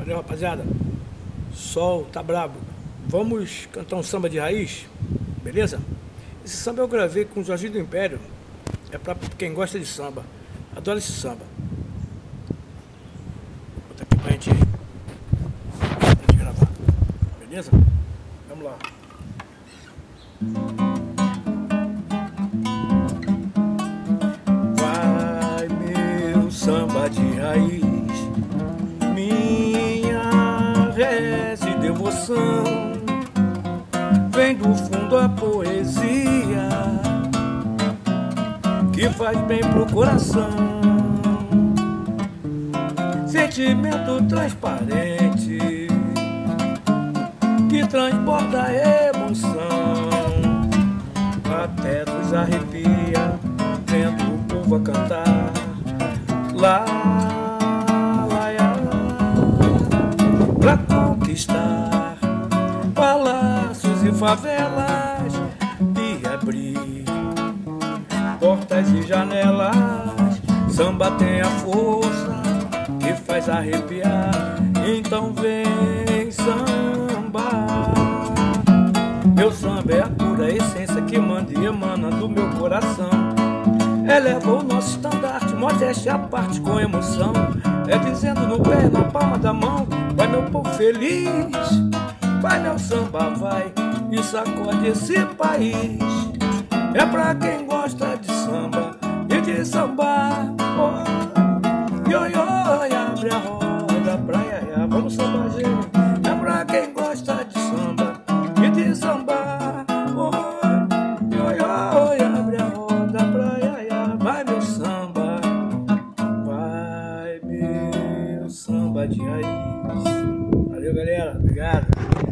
Valeu, rapaziada. Sol tá brabo. Vamos cantar um samba de raiz? Beleza? Esse samba eu gravei com o Jorginho do Império. É pra quem gosta de samba. Adoro esse samba. Vou botar aqui pra gente gravar. Beleza? Vamos lá. Vai meu samba de raiz, minha reza e devoção, vem do fundo a poesia que faz bem pro coração, sentimento transparente que transborda a emoção, até nos arrepia vendo o povo a cantar lá, lá, pra conquistar palácios e favelas e abrir portas e janelas. Samba tem a força que faz arrepiar, então vem samba. Meu samba é a pura essência que manda e emana do meu coração. Eleva o nosso estandarte, modéstia à parte com emoção. É dizendo no pé, na palma da mão, vai meu povo feliz, vai meu samba, vai e sacode esse país. É pra quem gosta de samba e de sambar, oh, ioioi, abre a roda, praia, vamos sambar, gente. É pra quem gosta de samba e de sambar, oh, ioioi, abre a roda, praia, vai meu samba, vai meu samba de raiz. Valeu, galera, obrigado.